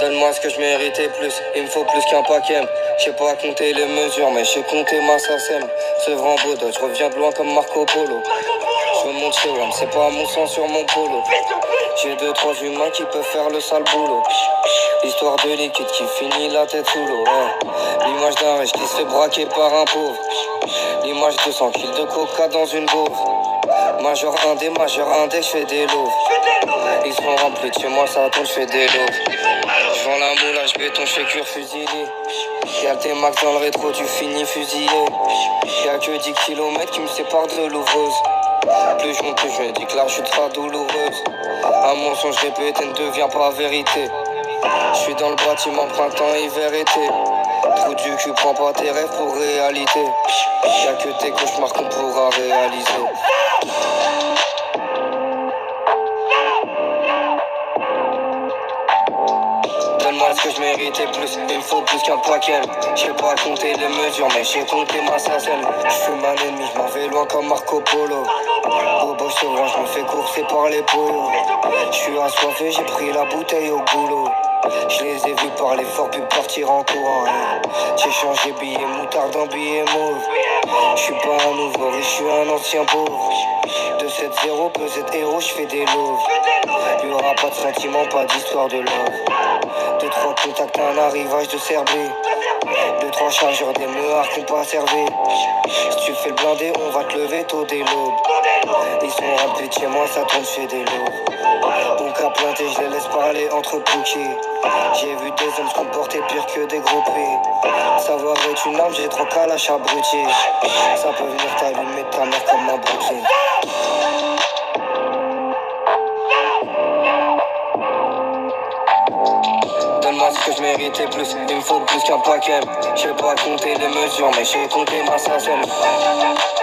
Donne-moi ce que je méritais plus, il me faut plus qu'un paquet. Je sais pas compter les mesures, mais je sais compter ma sacème. Ce vrai beau je reviens de loin comme Marco Polo. Je monte chez WAM, c'est pas mon sang sur mon polo. J'ai 2-3 humains qui peuvent faire le sale boulot. Histoire de liquide qui finit la tête sous l'eau. L'image d'un riche qui se fait braquer par un pauvre. L'image de 100 kilos de coca dans une gauve. Majeur indé, je fais des lots. Ils sont remplis de chez moi, ça tourne, je fais des lots. Je vends la moulage béton, je fais cuire fusilé. Y'a tes max dans le rétro, tu finis fusillé. Y'a que 10 kilomètres qui me séparent de l'ouvreuse. Plus je monte, plus je me dis que la chute sera douloureuse. Un mensonge répété ne devient pas vérité. Je suis dans le bâtiment printemps, hiver, été. Trou du cul, prends pas tes rêves pour réalité. Y'a que tes cauchemars qu'on pourra réaliser. Donne-moi ce que je méritais plus, il me faut plus qu'un paquet. Je sais pas compter les mesures, mais j'ai compté ma sacelle. Je fume un ennemi, je m'en vais loin comme Marco Polo. Bobo sauvage, je me fais courser par les polos. Je suis assoiffé, j'ai pris la bouteille au boulot. Je les ai vus parler fort puis partir en courant. J'ai changé billet moutarde en billet mauve. Je suis pas un nouveau riche, je suis un ancien pauvre. De 7-0, peut être héros, je fais des loaves. Y'aura pas de sentiments, pas d'histoire de love. 2-3 contacts, un arrivage de Serbie. 2-3 chargeurs des meuhards qu'on pas servi. Si tu fais le blindé, on va te lever tôt dès l'aube. Ils sont remplis de chez moi, ça tourne, chez des lots. Mon cas planté, je les laisse parler entre bouquets. J'ai vu des hommes se comporter pire que des groupés. Savoir est une arme, j'ai trop calache à brutier. Ça peut venir t'allumer ta mère comme un bouquet. Donne-moi ce que je méritais plus, il me faut plus qu'un paquet. Je sais pas compter les mesures, mais j'ai compté ma sacelle.